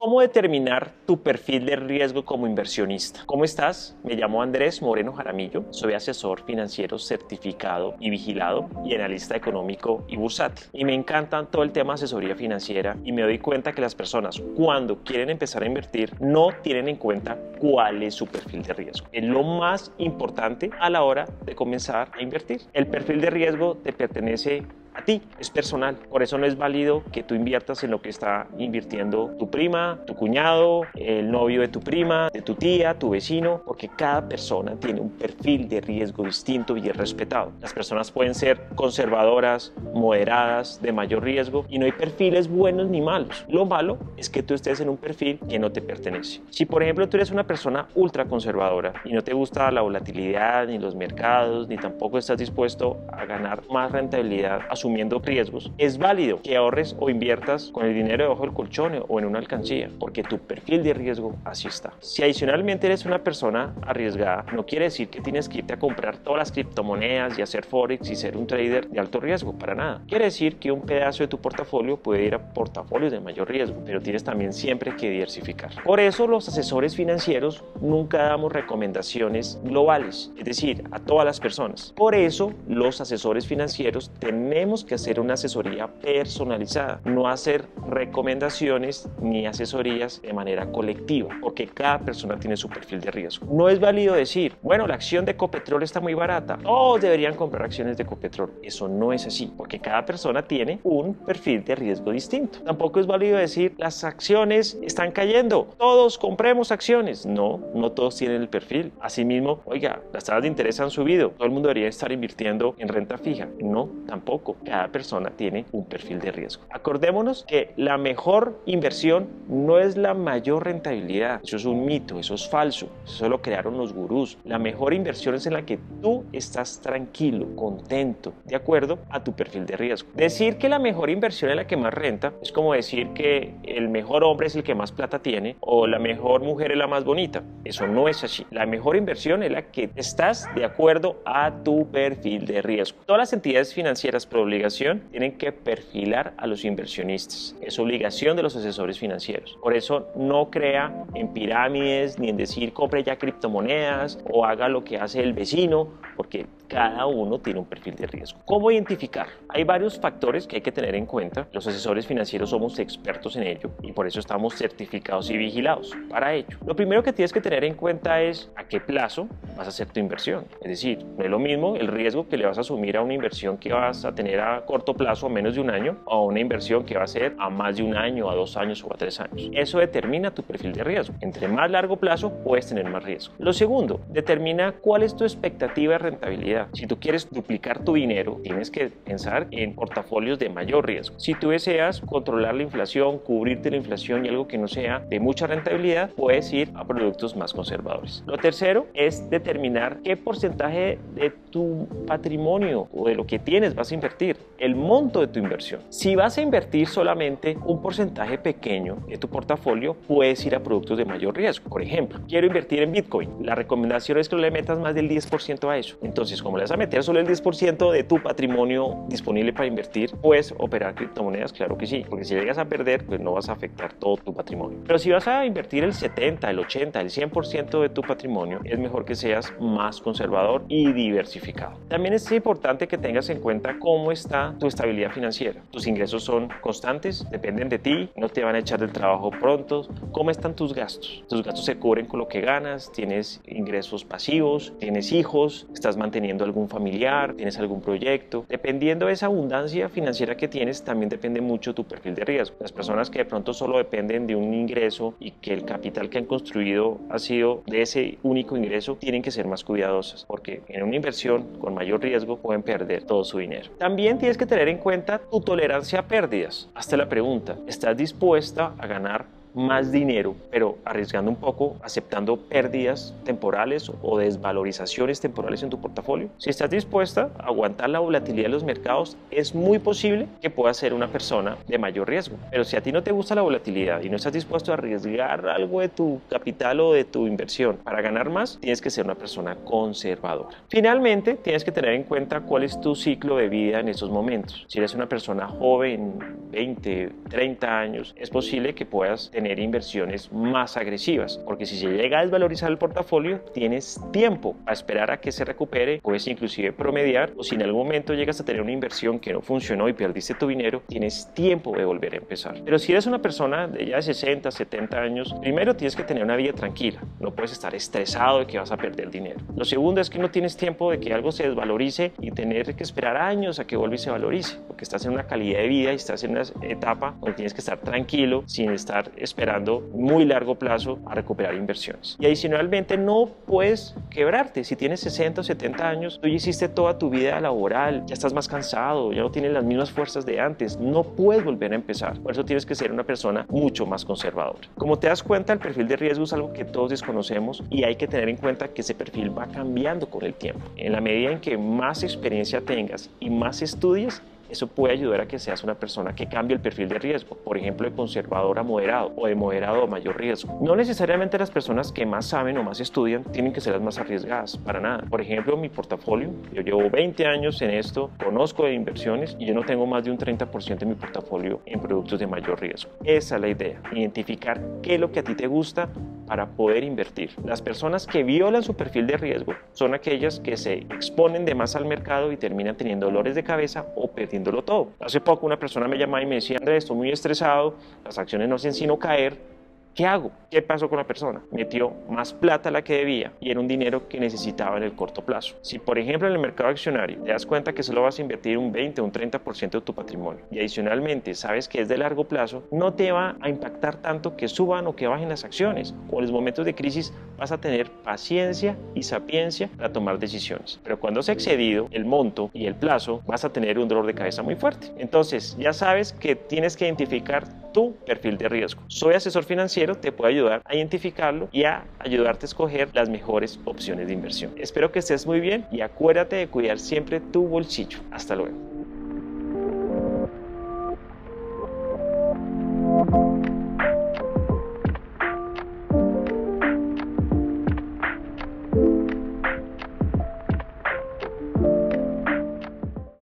¿Cómo determinar tu perfil de riesgo como inversionista? ¿Cómo estás? Me llamo Andrés Moreno Jaramillo, soy asesor financiero certificado y vigilado y analista económico y bursátil. Y me encantan todo el tema de asesoría financiera y me doy cuenta que las personas cuando quieren empezar a invertir no tienen en cuenta cuál es su perfil de riesgo. Es lo más importante a la hora de comenzar a invertir. El perfil de riesgo te pertenece a ti, es personal. Por eso no es válido que tú inviertas en lo que está invirtiendo tu prima, tu cuñado, el novio de tu prima, de tu tía, tu vecino, porque cada persona tiene un perfil de riesgo distinto y es respetado. Las personas pueden ser conservadoras, moderadas, de mayor riesgo y no hay perfiles buenos ni malos. Lo malo es que tú estés en un perfil que no te pertenece. Si por ejemplo tú eres una persona ultra conservadora y no te gusta la volatilidad ni los mercados ni tampoco estás dispuesto a ganar más rentabilidad asumiendo riesgos, es válido que ahorres o inviertas con el dinero debajo del colchón o en una alcancía, porque tu perfil de riesgo así está. Si adicionalmente eres una persona arriesgada, no quiere decir que tienes que irte a comprar todas las criptomonedas y hacer forex y ser un trader de alto riesgo, para nada. Quiere decir que un pedazo de tu portafolio puede ir a portafolios de mayor riesgo, pero tienes también siempre que diversificar. Por eso los asesores financieros nunca damos recomendaciones globales, es decir, a todas las personas. Por eso los asesores financieros tenemos que hacer una asesoría personalizada, no hacer recomendaciones ni asesorías de manera colectiva, porque cada persona tiene su perfil de riesgo. No es válido decir, bueno, la acción de Ecopetrol está muy barata, todos deberían comprar acciones de Ecopetrol. Eso no es así, porque cada persona tiene un perfil de riesgo distinto. Tampoco es válido decir, las acciones están cayendo, todos compremos acciones. No, no todos tienen el perfil. Asimismo, oiga, las tasas de interés han subido, todo el mundo debería estar invirtiendo en renta fija. No, tampoco. Cada persona tiene un perfil de riesgo. Acordémonos que la mejor inversión no es la mayor rentabilidad. Eso es un mito, eso es falso. Eso lo crearon los gurús. La mejor inversión es en la que tú estás tranquilo, contento, de acuerdo a tu perfil de riesgo. Decir que la mejor inversión es la que más renta es como decir que el mejor hombre es el que más plata tiene o la mejor mujer es la más bonita. Eso no es así. La mejor inversión es la que estás de acuerdo a tu perfil de riesgo. Todas las entidades financieras por obligación tienen que perfilar a los inversionistas. Es obligación de los asesores financieros. Por eso no crea en pirámides ni en decir compre ya criptomonedas o haga lo que hace el vecino, porque cada uno tiene un perfil de riesgo. ¿Cómo identificar? Hay varios factores que hay que tener en cuenta. Los asesores financieros somos expertos en ello y por eso estamos certificados y vigilados para ello. Lo primero que tienes que tener en cuenta es a qué plazo vas a hacer tu inversión. Es decir, no es lo mismo el riesgo que le vas a asumir a una inversión que vas a tener a corto plazo, a menos de un año, o a una inversión que va a ser a más de un año, a 2 años o a 3 años. Eso determina tu perfil de riesgo. Entre más largo plazo puedes tener más riesgo. Lo segundo, determina cuál es tu expectativa de rentabilidad. Si tú quieres duplicar tu dinero, tienes que pensar en portafolios de mayor riesgo. Si tú deseas controlar la inflación, cubrirte la inflación y algo que no sea de mucha rentabilidad, puedes ir a productos más conservadores. Lo tercero es determinar qué porcentaje de tu patrimonio o de lo que tienes vas a invertir, el monto de tu inversión. Si vas a invertir solamente un porcentaje pequeño de tu portafolio, puedes ir a productos de mayor riesgo. Por ejemplo, quiero invertir en Bitcoin. La recomendación es que no le metas más del 10% a eso. Entonces, como le vas a meter solo el 10% de tu patrimonio disponible para invertir, puedes operar criptomonedas, claro que sí, porque si llegas a perder, pues no vas a afectar todo tu patrimonio. Pero si vas a invertir el 70, el 80, el 100% de tu patrimonio, es mejor que seas más conservador y diversificado. También es importante que tengas en cuenta cómo está tu estabilidad financiera. Tus ingresos son constantes, dependen de ti, no te van a echar del trabajo pronto. ¿Cómo están tus gastos? Tus gastos se cubren con lo que ganas, tienes ingresos pasivos, tienes hijos, estás manteniendo algún familiar, tienes algún proyecto. Dependiendo de esa abundancia financiera que tienes, también depende mucho tu perfil de riesgo. Las personas que de pronto solo dependen de un ingreso y que el capital que han construido ha sido de ese único ingreso, tienen que ser más cuidadosas, porque en una inversión con mayor riesgo pueden perder todo su dinero. También tienes que tener en cuenta tu tolerancia a pérdidas. Hazte la pregunta, ¿estás dispuesta a ganar más dinero, pero arriesgando un poco, aceptando pérdidas temporales o desvalorizaciones temporales en tu portafolio? Si estás dispuesta a aguantar la volatilidad de los mercados, es muy posible que puedas ser una persona de mayor riesgo. Pero si a ti no te gusta la volatilidad y no estás dispuesto a arriesgar algo de tu capital o de tu inversión para ganar más, tienes que ser una persona conservadora. Finalmente, tienes que tener en cuenta cuál es tu ciclo de vida en estos momentos. Si eres una persona joven, 20, 30 años, es posible que puedas tener tener inversiones más agresivas, porque si se llega a desvalorizar el portafolio, tienes tiempo a esperar a que se recupere, puedes inclusive promediar, o si en algún momento llegas a tener una inversión que no funcionó y perdiste tu dinero, tienes tiempo de volver a empezar. Pero si eres una persona de ya de 60, 70 años, primero tienes que tener una vida tranquila, no puedes estar estresado de que vas a perder dinero. Lo segundo es que no tienes tiempo de que algo se desvalorice y tener que esperar años a que vuelva y se valorice, porque estás en una calidad de vida y estás en una etapa donde tienes que estar tranquilo sin estar esperando muy largo plazo a recuperar inversiones. Y adicionalmente no puedes quebrarte. Si tienes 60 o 70 años, tú ya hiciste toda tu vida laboral, ya estás más cansado, ya no tienes las mismas fuerzas de antes, no puedes volver a empezar. Por eso tienes que ser una persona mucho más conservadora. Como te das cuenta, el perfil de riesgo es algo que todos desconocemos y hay que tener en cuenta que ese perfil va cambiando con el tiempo. En la medida en que más experiencia tengas y más estudies, eso puede ayudar a que seas una persona que cambie el perfil de riesgo, por ejemplo, de conservador a moderado o de moderado a mayor riesgo. No necesariamente las personas que más saben o más estudian tienen que ser las más arriesgadas, para nada. Por ejemplo, mi portafolio, yo llevo 20 años en esto, conozco de inversiones y yo no tengo más de un 30% de mi portafolio en productos de mayor riesgo. Esa es la idea, identificar qué es lo que a ti te gusta para poder invertir. Las personas que violan su perfil de riesgo son aquellas que se exponen de más al mercado y terminan teniendo dolores de cabeza o perdiéndolo todo. Hace poco una persona me llamaba y me decía: Andrés, estoy muy estresado, las acciones no hacen sino caer. ¿Qué hago? ¿Qué pasó con la persona? Metió más plata a la que debía y era un dinero que necesitaba en el corto plazo. Si por ejemplo en el mercado accionario te das cuenta que solo vas a invertir un 20 o un 30% de tu patrimonio y adicionalmente sabes que es de largo plazo, no te va a impactar tanto que suban o que bajen las acciones, o en los momentos de crisis vas a tener paciencia y sapiencia para tomar decisiones. Pero cuando se ha excedido el monto y el plazo, vas a tener un dolor de cabeza muy fuerte. Entonces ya sabes que tienes que identificar tu perfil de riesgo. Soy asesor financiero, te puedo ayudar a identificarlo y a ayudarte a escoger las mejores opciones de inversión. Espero que estés muy bien y acuérdate de cuidar siempre tu bolsillo. Hasta luego.